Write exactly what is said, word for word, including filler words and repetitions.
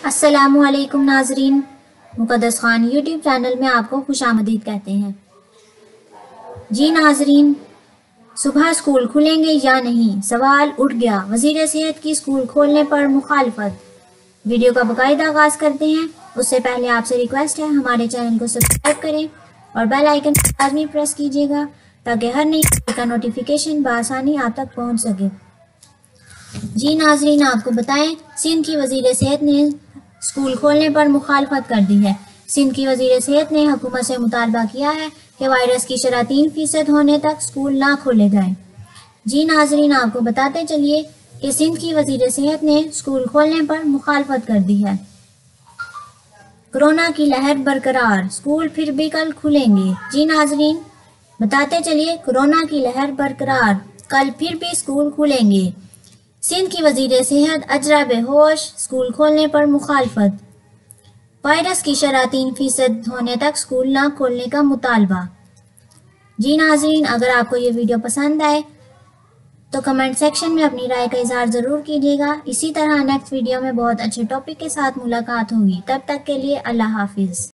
अस्सलामुअलैकुम नाजरीन, मुक़द्दस Khan YouTube channel में आपको खुशामदीद कहते हैं। जी नाजरीन, सुबह स्कूल खुलेंगे या नहीं, सवाल उठ गया। वज़ीर सेहत की स्कूल खोलने पर मुखालफत। वीडियो का बाकायदा आगाज़ करते हैं। उससे पहले आपसे रिक्वेस्ट है, हमारे चैनल को सब्सक्राइब करें और बेल आइकन लाजमी प्रेस कीजिएगा ताकि हर नई वीडियो का नोटिफिकेशन बआसानी आप तक पहुँच सके। जी नाजरीन, आपको बताएं, सिंध की वज़ीर सेहत ने स्कूल खोलने पर मुखालफत कर दी है। सिंध की वज़ीर सेहत ने हुकूमत से मुतालबा किया है कि वायरस की शरह तीन फीसद होने तक स्कूल ना खोले जाएं। जी नाजरीन, आपको बताते चलिए कि सिंध की वज़ीर सेहत ने स्कूल खोलने पर मुखालफत कर दी है। कोरोना की लहर बरकरार, स्कूल फिर भी कल खुलेंगे। जी नाजरीन, बताते चलिए, कोरोना की लहर बरकरार, कल फिर भी स्कूल खुलेंगे। सिंध की वज़ीर सेहत अजरा बेहोश, स्कूल खोलने पर मुखालफत। वायरस की शरह तीन फीसद होने तक स्कूल ना खोलने का मुतालबा। जी नाजरीन, अगर आपको ये वीडियो पसंद आए तो कमेंट सेक्शन में अपनी राय का इजहार ज़रूर कीजिएगा। इसी तरह नेक्स्ट वीडियो में बहुत अच्छे टॉपिक के साथ मुलाकात होगी। तब तक के लिए अल्लाह हाफिज़।